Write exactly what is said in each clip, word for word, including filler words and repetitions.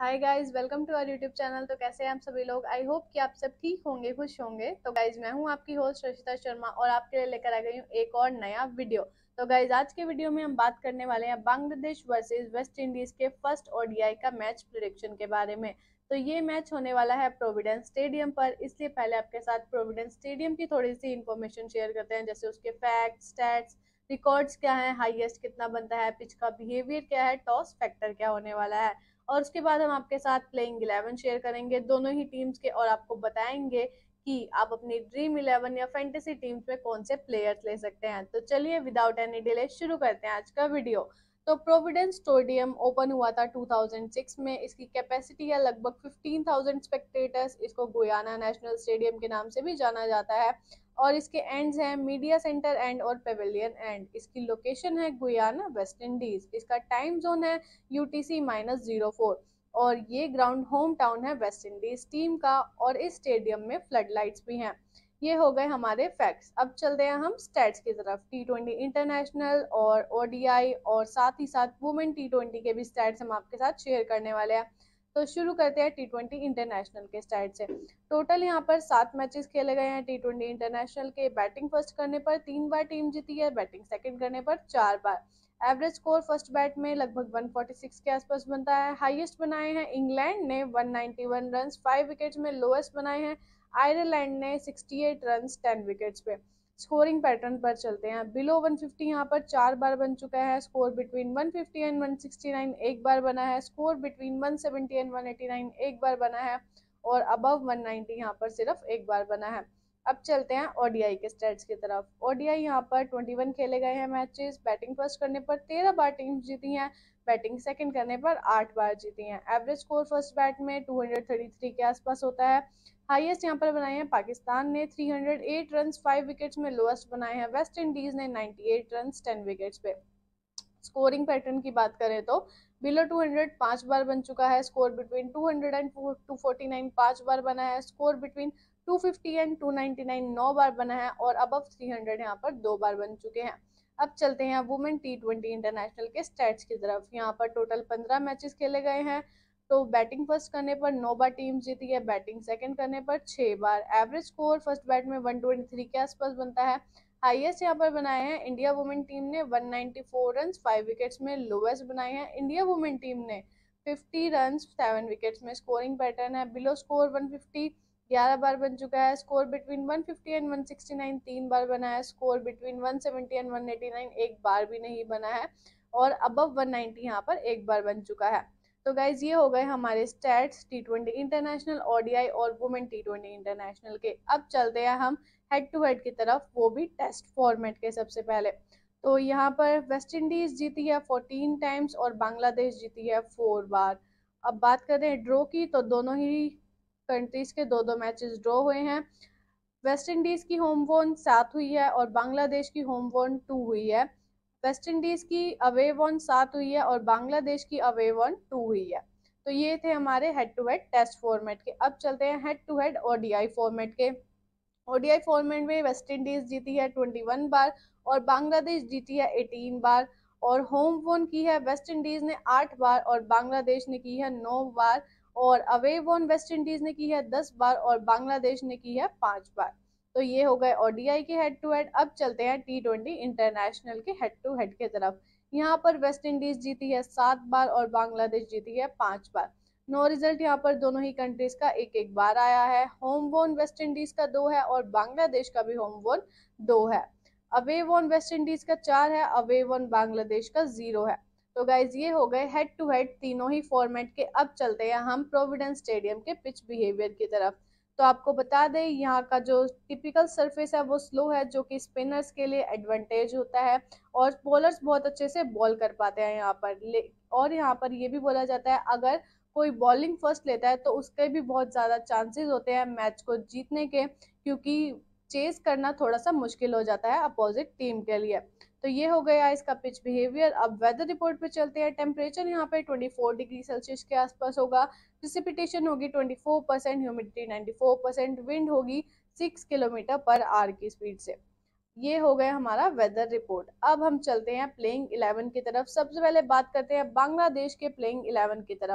Hi guys, welcome to our YouTube channel. तो कैसे हैं आप सभी लोग? आई होप कि आप सब ठीक होंगे, खुश होंगे। तो गाइस, मैं हूं आपकी होस्ट रशिता शर्मा और आपके लिए लेकर आ गई हूं एक और नया वीडियो। तो गाइस, आज के वीडियो में हम बात करने वाले हैं बांग्लादेश वर्सेस वेस्ट इंडीज के फर्स्ट ओडीआई का मैच प्रेडिक्शन के बारे में। तो ये मैच होने वाला है प्रोविडेंस स्टेडियम पर, इसलिए पहले आपके साथ प्रोविडेंस स्टेडियम की थोड़ी सी इन्फॉर्मेशन शेयर करते हैं, जैसे उसके फैक्ट्स, स्टैट्स, रिकॉर्ड्स क्या है, हाईएस्ट कितना बनता है, पिच का बिहेवियर क्या है, टॉस फैक्टर क्या होने वाला है। और उसके बाद हम आपके साथ प्लेइंग इलेवन शेयर करेंगे दोनों ही टीम्स के, और आपको बताएंगे कि आप अपनी ड्रीम इलेवन या फैंटेसी टीम्स में कौन से प्लेयर्स ले सकते हैं। तो चलिए विदाउट एनी डिले शुरू करते हैं आज का वीडियो। तो प्रोविडेंस स्टेडियम ओपन हुआ था टू थाउजेंड सिक्स में। इसकी कैपेसिटी है लगभग फिफ्टीन थाउजेंड स्पेक्टेटर्स। इसको गुयाना नेशनल स्टेडियम के नाम से भी जाना जाता है। और इसके एंड्स हैं मीडिया सेंटर एंड और पेविलियन एंड। इसकी लोकेशन है गुयाना, वेस्ट इंडीज। इसका टाइम जोन है यूटीसी माइनस जीरो फोर। और ये ग्राउंड होम टाउन है वेस्ट इंडीज टीम का, और इस स्टेडियम में फ्लड लाइट्स भी हैं। ये हो गए हमारे फैक्ट्स। अब चलते हैं हम स्टैट्स की तरफ। टी ट्वेंटी इंटरनेशनल और ओडीआई और साथ ही साथ वुमेन टी ट्वेंटी के भी स्टैट्स हम आपके साथ शेयर करने वाले हैं। तो शुरू करते हैं टी ट्वेंटी इंटरनेशनल के स्टैट से। टोटल यहाँ पर सात मैचेस खेले गए हैं टी ट्वेंटी इंटरनेशनल के। बैटिंग फर्स्ट करने पर तीन बार टीम जीती है, बैटिंग सेकंड करने पर चार बार। एवरेज स्कोर फर्स्ट बैट में लगभग वन फोर्टी सिक्स के आसपास बनता है। हाईएस्ट बनाए हैं इंग्लैंड ने one ninety one runs five wickets में। लोएस्ट बनाए हैं आयरलैंड ने sixty eight runs ten wickets पे। स्कोरिंग पैटर्न पर चलते हैं। बिलो वन फिफ्टी यहाँ पर चार बार बन चुका है। Score between one fifty and one sixty nine एक बार बना है। Score between one seventy and one eighty nine एक बार बना है। और अबव वन नाइंटी यहाँ पर सिर्फ एक बार बना है। अब चलते हैं ओडीआई के स्टैट्स की तरफ। ओडीआई यहाँ पर इक्कीस खेले गए हैं मैचेस। बैटिंग फर्स्ट करने पर तेरह बार टीम जीती हैं, बैटिंग सेकंड करने पर आठ बार जीती हैं। एवरेज स्कोर फर्स्ट बैट में टू थर्टी थ्री के आसपास होता है। हाईएस्ट यहाँ पर बनाए हैं पाकिस्तान ने three hundred eight runs five wickets में। लोएस्ट बनाए हैं वेस्ट इंडीज ने ninety eight runs ten wickets पे। स्कोरिंग पैटर्न की बात करें तो बिलो टू हंड्रेड पांच बार बन चुका है। Score between two hundred and two forty nine पांच बार बना है। Score between two fifty and two ninety nine नौ बार बना है। और अबव थ्री हंड्रेड यहाँ पर दो बार बन चुके हैं। अब चलते हैं वुमेन टी ट्वेंटी इंटरनेशनल के स्टैट्स की तरफ। यहाँ पर टोटल पंद्रह मैचेस खेले गए हैं। तो बैटिंग फर्स्ट करने पर नौ बार टीम जीती है, बैटिंग सेकंड करने पर छह बार। एवरेज स्कोर फर्स्ट बैट में वन ट्वेंटी थ्री के आसपास बनता है। हाईएस्ट यहाँ पर बनाए हैं इंडिया वुमेन टीम ने one ninety four runs five wickets में। लोवेस्ट बनाए हैं इंडिया वुमेन टीम ने फिफ्टी रन्स सेवन विकेट्स में। स्कोरिंग पैटर्न है बिलो स्कोर वन फिफ्टी ग्यारह बार बन चुका है। Score between one fifty and one sixty nine तीन बार बना है। Score between one seventy and one eighty nine एक बार भी नहीं बना है। और अबव वन नाइंटी यहाँ पर एक बार बन चुका है। तो गाइज, ये हो गए हमारे stats T twenty international, ODI और वुमेन टी ट्वेंटी इंटरनेशनल के। अब चलते हैं हम हेड टू हेड की तरफ, वो भी टेस्ट फॉर्मेट के। सबसे पहले तो यहाँ पर वेस्ट इंडीज जीती है फोर्टीन टाइम्स और बांग्लादेश जीती है फोर बार। अब बात करें ड्रॉ की, तो दोनों ही कंट्रीज के दो दो मैचेस ड्रॉ हुए हैं। वेस्ट इंडीज की होम वॉन सात हुई है और बांग्लादेश की होम वॉन टू हुई है। वेस्ट इंडीज की अवे वॉन सात हुई है और बांग्लादेश की अवे वॉन टू हुई है। तो ये थे हमारे head to head test format के। अब चलते हैं head to head ODI format के। ओडीआई फॉर्मेट में वेस्ट इंडीज जीती है ट्वेंटी वन बार और बांग्लादेश जीती है एटीन बार। और होम वोन की है वेस्ट इंडीज ने आठ बार और बांग्लादेश ने की है नौ बार। और अवे वोन वेस्ट इंडीज ने की है दस बार और बांग्लादेश ने की है पांच बार। तो ये हो गए ओडीआई के हेड टू हेड। अब चलते हैं टी ट्वेंटी इंटरनेशनल के हेड टू हेड की तरफ। यहाँ पर वेस्ट इंडीज जीती है सात बार और बांग्लादेश जीती है पांच बार। नो रिजल्ट यहाँ पर दोनों ही कंट्रीज का एक एक बार आया है। होम वोन वेस्ट इंडीज का दो है और बांग्लादेश का भी होम वोन दो है। अवे वोन वेस्ट इंडीज का चार है, अवे वोन बांग्लादेश का जीरो है। तो गाइज, ये हो गए हेड टू हेड तीनों ही फॉर्मेट के। अब चलते हैं हम प्रोविडेंस स्टेडियम के पिच बिहेवियर की तरफ। तो आपको बता दें, यहाँ का जो टिपिकल सरफेस है वो स्लो है, जो कि स्पिनर्स के लिए एडवांटेज होता है। और बॉलर्स बहुत अच्छे से बॉल कर पाते हैं यहाँ पर। और यहाँ पर ये भी बोला जाता है, अगर कोई बॉलिंग फर्स्ट लेता है तो उसके भी बहुत ज़्यादा चांसेस होते हैं मैच को जीतने के, क्योंकि चेस करना थोड़ा सा मुश्किल हो जाता है अपोजिट टीम के लिए। तो ये हो गया इसका पिच बिहेवियर। अब वेदर रिपोर्ट पे चलते हैं। टेम्परेचर यहाँ पे ट्वेंटी फोर डिग्री सेल्सियस के आसपास होगा। प्रिसिपिटेशन होगी twenty four percent, humidity ninety four percent, wind होगी सिक्स किलोमीटर पर आवर की स्पीड से। ये हो गया हमारा वेदर रिपोर्ट। अब हम चलते हैं प्लेइंग इलेवन की तरफ। सबसे पहले बात करते हैं बांग्लादेश के प्लेइंग इलेवन की तरफ।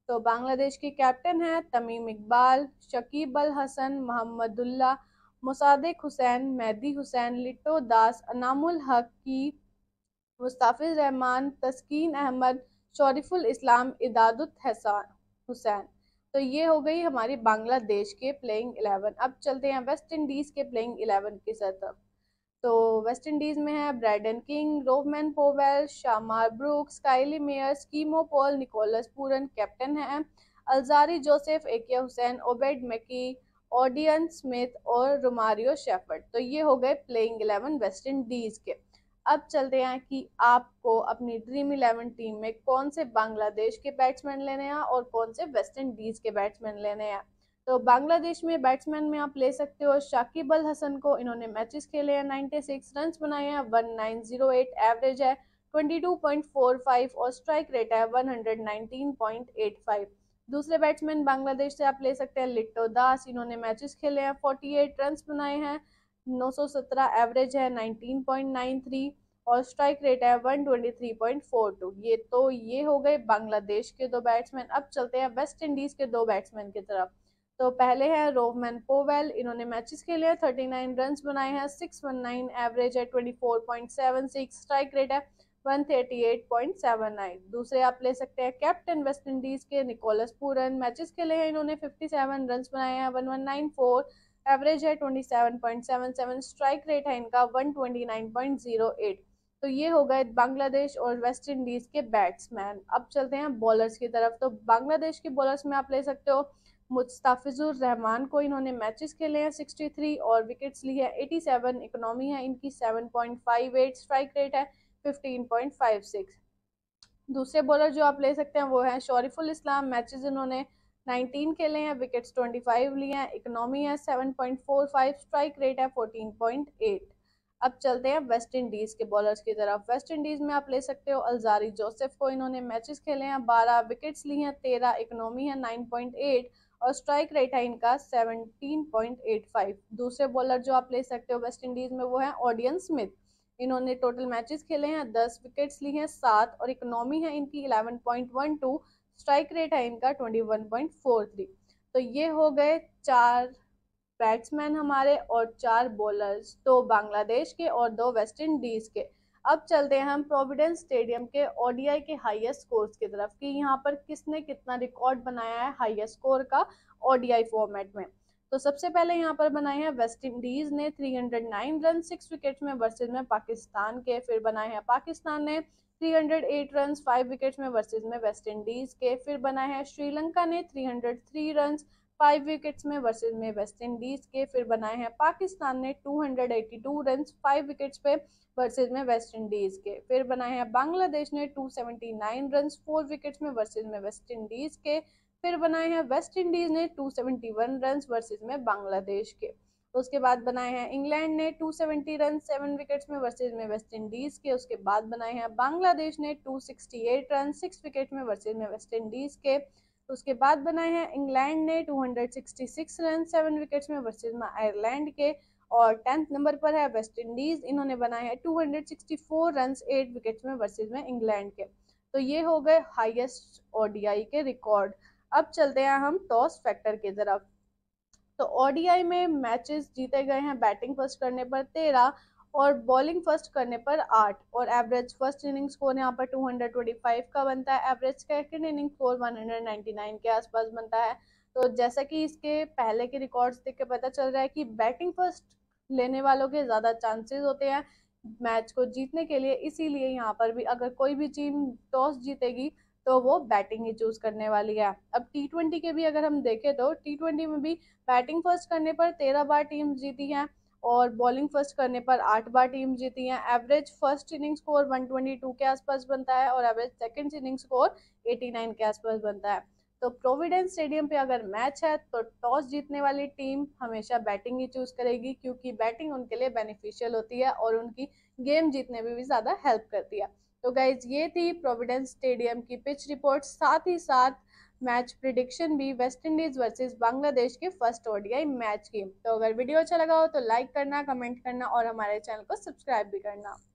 तो बांग्लादेश की कैप्टन है तमीम इकबाल, शकीब अल हसन, मोहम्मदुल्लाह, मुसादिक हुसैन, मेहदी हुसैन, लिट्टो दास, अनामुल हक की, मुस्ताफिज रहमान, तस्कीन अहमद, शरीफुल इस्लाम, इदादुत हसन हुसैन। तो ये हो गई हमारी बांग्लादेश के प्लेइंग इलेवन। अब चलते हैं वेस्ट इंडीज के प्लेइंग इलेवन की तरफ। तो वेस्ट इंडीज में है Brandon King, Rovman Powell, Shamarh Brooks, Kyle Mayer, Keemo Paul, Nicholas Pooran captain है, Alzarri Joseph, Akeal Hosein, Obed McCoy, Odean Smith और रोमारियो शेफर्ड। तो ये हो गए प्लेइंग इलेवन वेस्ट इंडीज के। अब चलते हैं कि आपको अपनी ड्रीम इलेवन टीम में कौन से बांग्लादेश के बैट्समैन लेने हैं और कौन से वेस्ट इंडीज के बैट्समैन लेने हैं। तो बांग्लादेश में बैट्समैन में आप ले सकते हो शाकिब अल हसन को। इन्होंने मैचेस खेले हैं, छियानवे रन बनाए हैं, उन्नीस सौ आठ एवरेज है, बाईस पॉइंट चार पाँच और स्ट्राइक रेट है एक सौ उन्नीस पॉइंट आठ पाँच। दूसरे बैट्समैन बांग्लादेश से आप ले सकते हैं लिट्टो दास। इन्होंने मैचेस खेले हैं, अड़तालीस रन बनाए हैं, नौ सौ सत्रह एवरेज है, उन्नीस पॉइंट नौ तीन और स्ट्राइक रेट है एक सौ तेईस पॉइंट चार दो। ये तो ये हो गए बांग्लादेश के दो बैट्समैन। अब चलते हैं वेस्ट इंडीज के दो बैट्समैन की तरफ। तो पहले है रोवमैन पोवेल। इन्होंने मैचेस खेले हैं, उनतालीस रन बनाए हैं, छह सौ उन्नीस एवरेज है, चौबीस पॉइंट सात छह, स्ट्राइक रेट है एक सौ अड़तीस पॉइंट सात नौ। दूसरे आप ले सकते हैं कैप्टन वेस्ट इंडीज के निकोलस पूरन। मैचेस खेले हैं इन्होंने, सत्तावन रन बनाए हैं, ग्यारह सौ चौनीस एवरेज है, सत्ताईस पॉइंट सात सात, स्ट्राइक रेट है इनका एक सौ उनतीस पॉइंट शून्य आठ। तो ये हो गए बांग्लादेश और वेस्ट इंडीज के बैट्समैन। अब चलते हैं बॉलर्स की तरफ। तो बांग्लादेश के बॉलर्स में आप ले सकते हो मुस्ताफिजुर रहमान को। इन्होंने मैचेस खेले हैं तिरसठ और विकेट्स ली है सत्तासी, इकोनॉमी है इनकी सात पॉइंट पाँच आठ, स्ट्राइक रेट है पंद्रह पॉइंट पाँच छह। दूसरे बॉलर जो आप ले सकते हैं वो है शरीफुल इस्लाम। मैचेस इन्होंने उन्नीस खेले हैं, विकेट्स पच्चीस लिए हैं, इकोनॉमी है सात पॉइंट चार पाँच, स्ट्राइक रेट है चौदह पॉइंट आठ। अब चलते हैं वेस्ट इंडीज के बॉलर्स की तरफ। वेस्ट इंडीज में आप ले सकते हो अल्जारी जोसेफ को। इन्होंने मैचेस खेले हैं, बारह विकेट्स ली हैं, तेरह, इकोनॉमी है नौ पॉइंट आठ और स्ट्राइक रेट है इनका सत्रह पॉइंट आठ पाँच। दूसरे बॉलर जो आप ले सकते हो वेस्ट इंडीज में वो है ओडियन स्मिथ। इन्होंने टोटल मैचेस खेले हैं, दस विकेट्स ली हैं, सात और इकोनॉमी है इनकी ग्यारह पॉइंट बारह, स्ट्राइक रेट है इनका इक्कीस पॉइंट चार तीन। तो ये हो गए चार बैट्समैन हमारे और चार बॉलर्स, दो बांग्लादेश के और दो वेस्ट इंडीज के। अब चलते हैं हम प्रोविडेंस स्टेडियम के ओडीआई के हाईएस्ट स्कोर्स की तरफ कि यहाँ पर किसने कितना रिकॉर्ड बनाया है हाईएस्ट स्कोर का ओडीआई फॉर्मेट में। तो सबसे पहले यहाँ पर बनाए हैं वेस्ट इंडीज ने तीन सौ नौ रन सिक्स विकेट्स में वर्सेज में पाकिस्तान के। फिर बनाए हैं पाकिस्तान ने तीन सौ आठ रन फाइव विकेट्स में वर्सेज में वेस्ट इंडीज के। फिर बनाए हैं श्रीलंका ने तीन सौ तीन रन फाइव विकेट्स में वर्सेज में वेस्ट इंडीज के। फिर बनाए हैं पाकिस्तान ने दो सौ बयासी रन फाइव विकेट्स पे वर्सेज में वेस्ट इंडीज के। फिर बनाए हैं बांग्लादेश ने दो सौ उन्यासी रन फोर विकेट्स में वर्सेज में वेस्ट इंडीज के। फिर बनाए हैं वेस्ट इंडीज ने दो सौ इकहत्तर रन वर्सेज में बांग्लादेश के। उसके बाद बनाए हैं इंग्लैंड ने दो सौ सत्तर रन सेवन विकेट्स में वर्सेज में वेस्ट इंडीज के। उसके बाद बनाए हैं बांग्लादेश ने दो सौ अड़सठ रन सिक्स विकेट में वर्सेज में वेस्ट इंडीज के। उसके बाद बनाए हैं इंग्लैंड ने दो सौ छियासठ रन सेवन विकेट्स में वर्सेज में आयरलैंड के। और टेंथ नंबर पर है वेस्ट इंडीज। इन्होंने बनाए हैं दो सौ चौंसठ रन एट विकेट्स में वर्सेज में इंग्लैंड के। तो ये हो गए हाईएस्ट ओडीआई के रिकॉर्ड। अब चलते हैं हम टॉस फैक्टर की तरफ। तो ओडीआई में मैचेस जीते गए हैं बैटिंग फर्स्ट करने पर तेरह और बॉलिंग फर्स्ट करने पर आठ और एवरेज फर्स्ट इनिंग स्कोर यहाँ पर दो सौ पच्चीस का बनता है, एवरेज सेकंड इनिंग स्कोर एक सौ निन्यानवे के आसपास बनता है। तो जैसा कि इसके पहले के रिकॉर्ड्स देख के पता चल रहा है कि बैटिंग फर्स्ट लेने वालों के ज़्यादा चांसेस होते हैं मैच को जीतने के लिए, इसीलिए यहाँ पर भी अगर कोई भी टीम टॉस जीतेगी तो वो बैटिंग ही चूज करने वाली है। अब टी ट्वेंटी के भी अगर हम देखें तो टी ट्वेंटी में भी बैटिंग फर्स्ट करने पर तेरह बार टीम जीती हैं और बॉलिंग फर्स्ट करने पर आठ बार टीम जीती हैं। एवरेज फर्स्ट इनिंग स्कोर एक सौ बाईस के आसपास बनता है और एवरेज सेकंड इनिंग स्कोर नवासी के आसपास बनता है। तो प्रोविडेंस स्टेडियम पे अगर मैच है तो टॉस जीतने वाली टीम हमेशा बैटिंग ही चूज करेगी, क्योंकि बैटिंग उनके लिए बेनिफिशियल होती है और उनकी गेम जीतने में भी ज़्यादा हेल्प करती है। तो गाइज ये थी प्रोविडेंस स्टेडियम की पिच रिपोर्ट, साथ ही साथ मैच प्रिडिक्शन भी वेस्ट इंडीज वर्सेस बांग्लादेश के फर्स्ट ओडीआई मैच की। तो अगर वीडियो अच्छा लगा हो तो लाइक करना, कमेंट करना और हमारे चैनल को सब्सक्राइब भी करना।